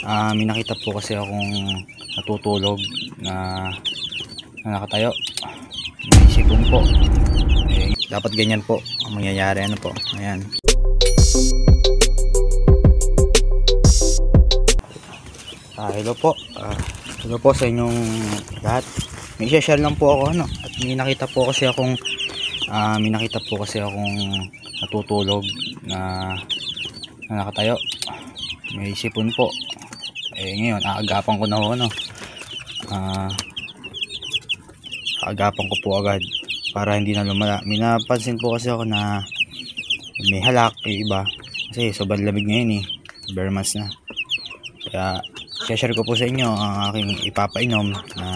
May nakita po kasi akong natutulog na nakatayo. May sipon po. Dapat ganyan po ang mangyayari. Ano po? Ayan. Hello po. Hello po sa inyong lahat. May share lang po ako at may nakita po kasi akong natutulog na nakatayo. May sipon po. Ngayon aagapan ko na ho aagapan ko po agad para hindi na lumala. May napansin po kasi ako na may halak yung iba kasi sobrang lamig ngayon bare months na. Kaya share ko po sa inyo ang aking ipapainom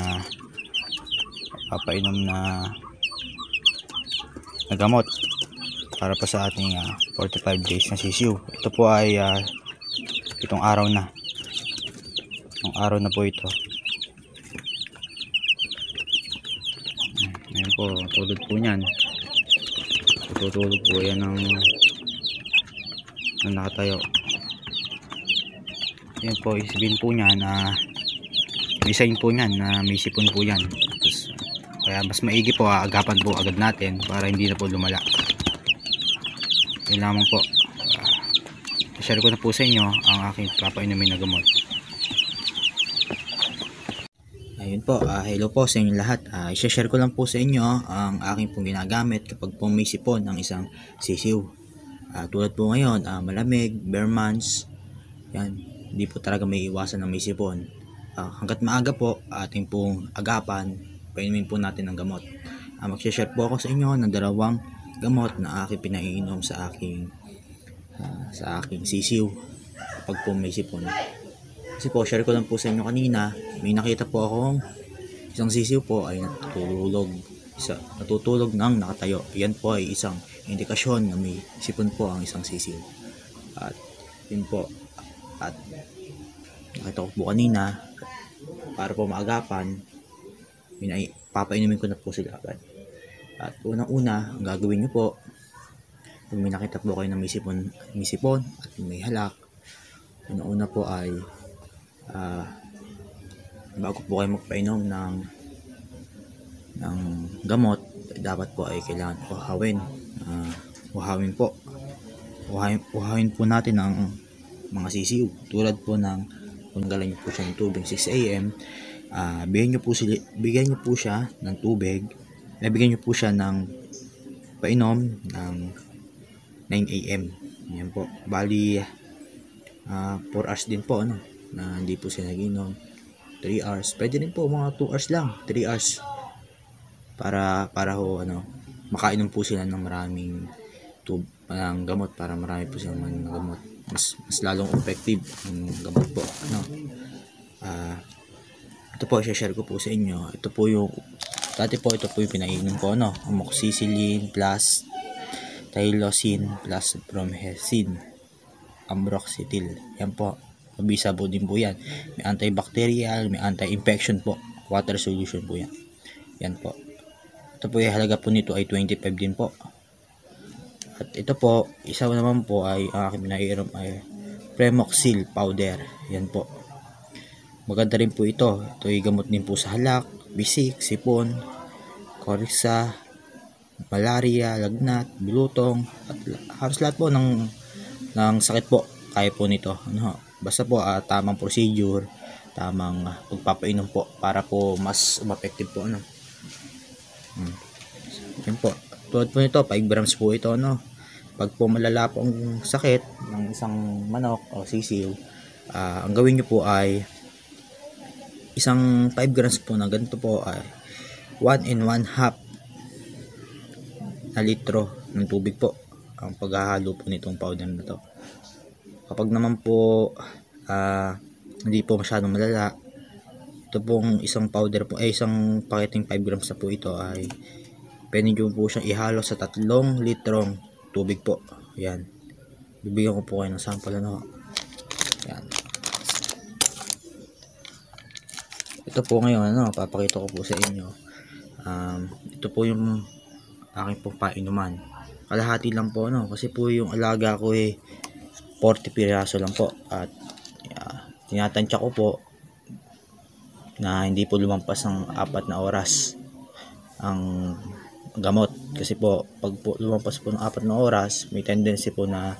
na gamot para pa sa ating 45 days na sisiw. Ito po ay itong araw na. Itong araw na po ito. Ayan po, tulog po niyan. Tutulog po yan ng nakatayo. Ayan po, isipin po niya na may sign po niyan na may sipon po yan. Kaya mas maigi po agapan po agad natin para hindi na po lumala. Yun lamang po. Share ko na po sa inyo ang aking papainumin na gamot. Ayun po, hello po sa inyo lahat. I-share ko lang po sa inyo ang aking pong ginagamit kapag po may sipon ng isang sisiw. Tulad po ngayon, malamig, bare months, yan, hindi po talaga may iwasan na may sipon. Hanggat maaga po, ating pong agapan, painumin po natin ng gamot. Mag-share po ako sa inyo ng dalawang gamot na aking pinaiinom sa aking sisiw kapag po may sipon. Kasi po, share ko lang po sa inyo kanina, may nakita po akong isang sisiw po ay natutulog ng nakatayo. Yan po ay isang indikasyon na may sipon po ang isang sisiw. At yun po, at nakita ko po kanina, para po maagapan, papainumin ko na po sila agad. At unang-una, ang gagawin nyo po, pag may nakita po kayo na may sipon at may halak, unang-una po ay bago po kayo magpainom ng gamot, dapat po ay kailangan uhawin po natin ang mga sisiw. Tulad po ng kung galang nyo po siya ng tubig 6 AM, bigyan nyo po siya ng tubig, bigyan nyo po siya ng painom ng 9 AM. Yan po, bali 4 hours din po na hindi po sila naginom. 3 hours, pwede rin po mga 2 hours lang, 3 hours para makainom po sila ng maraming ng gamot, para marami po silang ng gamot, mas lalong effective ang gamot po. Ito po, i-share ko po sa inyo. Ito po yung pinainom ko, amoxicillin plus tylosin plus bromhexin ambroxetil. Yan po, mabisabo din po yan. May antibacterial, may anti-infection po, water solution po yan. Yan po. Ito po, yung halaga po nito ay 25 din po. At ito po, isa naman po ay ang aking pinaiinom ay Premoxil powder. Yan po, maganda rin po ito. Ito ay gamot din po sa halak, bisik, sipon, koriksa, malaria, lagnat, bulutong, at halos lahat po ng sakit po kaya po nito. Basta po tamang procedure, tamang pagpapainom po para po mas effective po. Yan po. Tulad po nito, 5 grams po ito. Pag po malala po ang sakit ng isang manok o sisiw, ang gawin nyo po ay isang 5 grams po na ganito po ay 1 and 1/2 na litro ng tubig po ang paghahalo po nitong powder na to. Kapag naman po hindi po masyadong malala, ito pong isang powder po ay isang paketing 5 grams na po ito ay pwede nyo po siyang ihalo sa 3 litrong tubig po. Yan, bibigyan ko po kayo ng sample. Yan, ito po ngayon papakita ko po sa inyo. Ito po yung aking pong painuman. Kalahati lang po kasi po yung alaga ko 40 piraso lang po. At tinatansya ko po na hindi po lumampas ng 4 na oras ang gamot, kasi po pag po lumampas po ng 4 na oras may tendency po na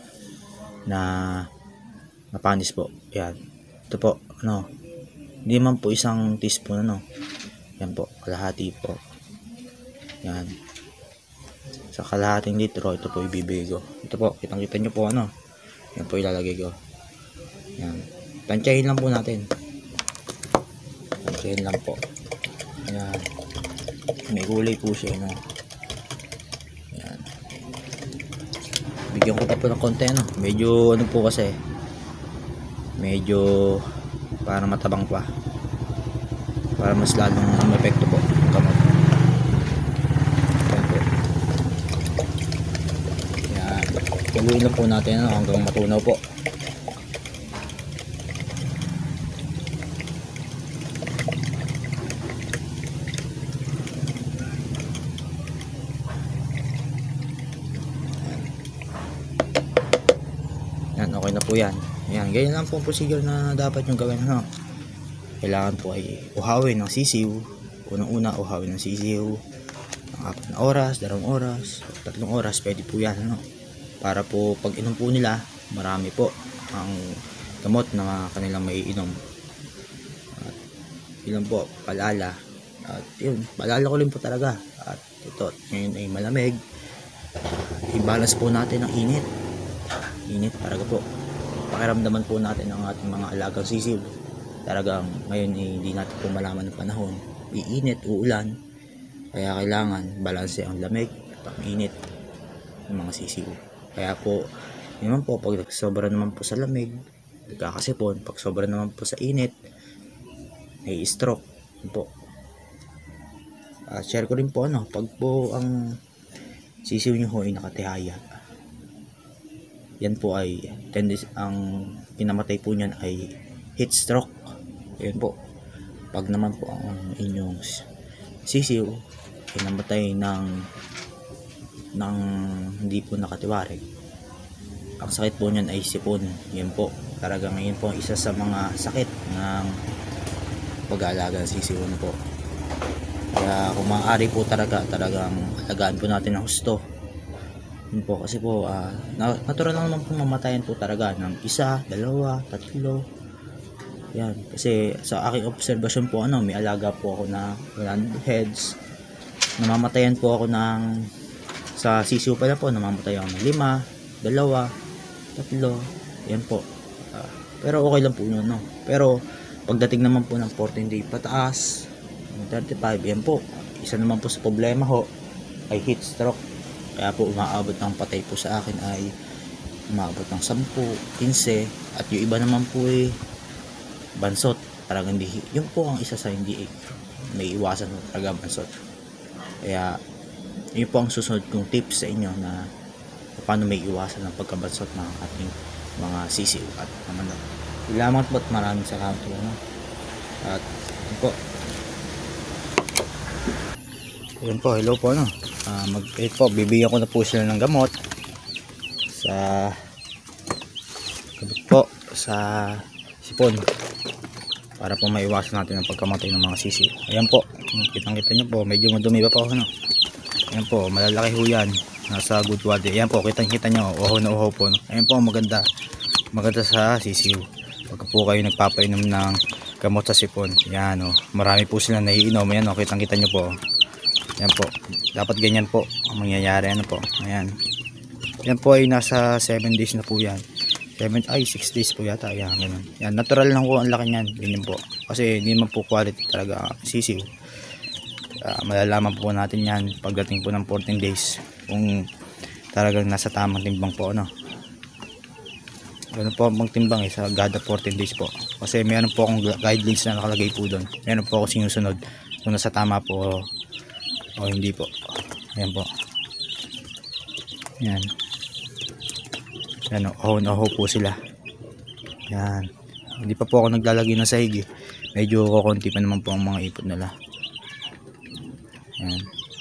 mapanis po. Yan, ito po, ano, hindi man po isang teaspoon, ano, yan po, kalahati po. Yan, sa kalahating litro ito po ibibigay ko. Ito po, kitang kita nyo po, ano, yan po ilalagay ko. Yan, tansyahin lang po natin, tansyahin lang po. Yan, may gulay po siya, no. Yan, bigyan ko pa po ng konti, ano, medyo ano po kasi, medyo para matabang pa, para mas lalong epekto po ang kamot. Yan, haluin lang po natin, ano, hanggang matunaw po. Yan, okay na po yan. Yan, ganyan lang po ang procedure na dapat nyo gawin, ano. Kailangan po ay uhawin ng sisiw. Unang-una, uhawin ng sisiw ng 4 na oras, 2 oras, 3 oras, pwede po yan, ano. Para po pag inom po nila, marami po ang gamot na kanilang may inom. At yun po, palala. At yun, palala ko rin po talaga. At ito, ngayon ay malamig. I-balance po natin ang init talaga po. Pakiramdaman po natin ang ating mga alagang sisiw. Talagang ngayon hindi natin po malaman ng panahon, iinit, uulan, kaya kailangan balanse ang lamig at ang init ng mga sisiw. Kaya po naman po, pag sobra naman po sa lamig, nagkakasipon. Pag sobra naman po sa init, may stroke po. Share ko rin po, ano, pag po ang sisiw nyo ho ay nakatihaya, yan po ay ang pinamatay po niyan ay heat stroke. Yan po. Pag naman po ang inyong sisiw ay namatay ng hindi po nakatiwarik, ang sakit po niyan ay sipon. Yan po, talagang ngayon po isa sa mga sakit ng pag-aalaga ng sisiw po. Kaya kung maaari po talagang alagaan po natin ng husto. Yun po, kasi po natural lang naman po mamatayan po talaga ng 1, 2, 3. Yan, kasi sa aking obserbasyon po, ano, may alaga po ako na 100 heads, namamatayan po ako ng, sa sisiw pala po, namamatay ako ng 5, 2, 3. Yan po, pero okay lang po yun, no? Pero pagdating naman po ng 14 day pataas, 35, yan po, isa naman po sa problema ho ay heat stroke. Kaya po umaabot ng patay po sa akin ay umaabot ng 10, 15, at yung iba naman po ay bansot. Parang hindi, yun po ang isa sa hindi may iwasan talaga, bansot. Kaya yun po ang susunod kong tips sa inyo na paano may iwasan ng pagkabansot ng ating mga sisiw at manok. Salamat po at maraming salamat po, no? At yun po. Yun po, hello po, no? Bibigyan ko na po sila ng gamot sa sipon para po maiwasan natin ang pagkamatay ng mga sisiw. Ayan po, kitang-kita nyo po, medyo madumi pa po, ano? Ayan po, malalaki ho yan, nasa good water. Ayan po, kitang-kita nyo, uhaw na uhaw po, no? Ayan po, maganda sa sisiw pagka po kayo nagpapainom ng gamot sa sipon. Ayan, oh, marami po sila naiinom. Ayan, oh, kitang-kita nyo po. Yan po, dapat ganyan po ang mangyayari, ano po. Ayan, yan po ay nasa 7 days na po yan. 6 days po yata. Ayan, ganun. Yan, natural lang po ang laki niyan. Ganyan po, kasi hindi man po quality talaga sisiw. Malalaman po natin yan pagdating po ng 14 days kung talagang nasa tamang timbang po, ano. Ganun po ang timbang sa gada 14 days po, kasi meron po akong guidelines na nakalagay po doon. Meron po ako sinusunod kung nasa tama po o hindi po. Ayan po. Yan. Yan, oho po sila. Yan. Hindi pa po ako naglalagay ng sahig, eh. Medyo kukunti pa naman po ang mga ipot nila. Yan.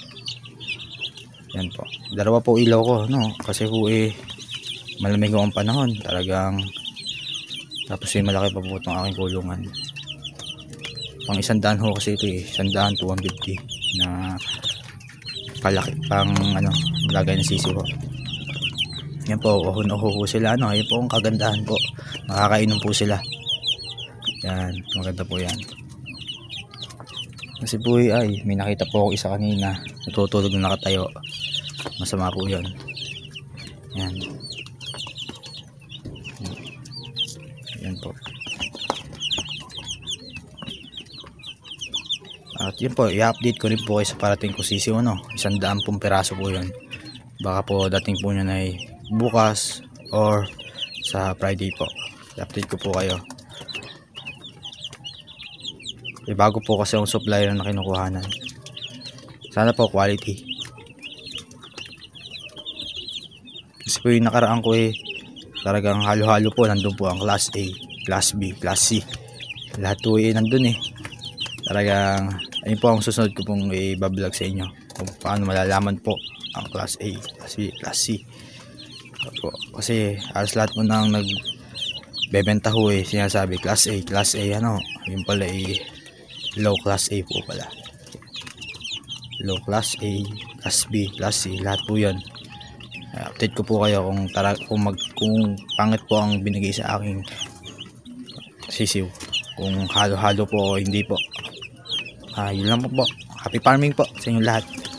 Yan po. 2 po ilaw ko, no? Kasi po malamig ang panahon. Talagang Tapos yung malaki pa po itong aking kulungan. Pang 100 ho kasi ito 100 to 150 na palaki pang lagay ng sisiw po. Yan po, uhon-uho sila Yan po ang kagandahan po. Makakainom po sila. Yan, maganda po yan. Kasi po ay may nakita po ako isa kanina, natutulog na nakatayo. Masama po yun. Yan. Yan po. At yun po, i-update ko rin po kayo sa parating ko sisiw 110 piraso po yun. Baka po dating po nyo ay bukas or sa Friday po. I-update ko po kayo. Bago po kasi ang supplier na kinukuhanan. Sana po quality. Kasi po yung nakaraan ko talagang halo-halo po. Nandun po ang class A, class B, class C. Lahat po nandun Talagang ayun po ang susunod ko pong i-vlog sa inyo. Kung paano malalaman po ang class A, class B, class C. Kasi halos lahat po nang nagbebenta ho sinasabi class A, yun pala low class A po pala. Low class A, class B, class C, lahat po yun. Update ko po kayo kung pangit po ang binigay sa aking sisiw. Kung halo-halo po o hindi po. Yun lang po. Happy farming po sa inyo lahat.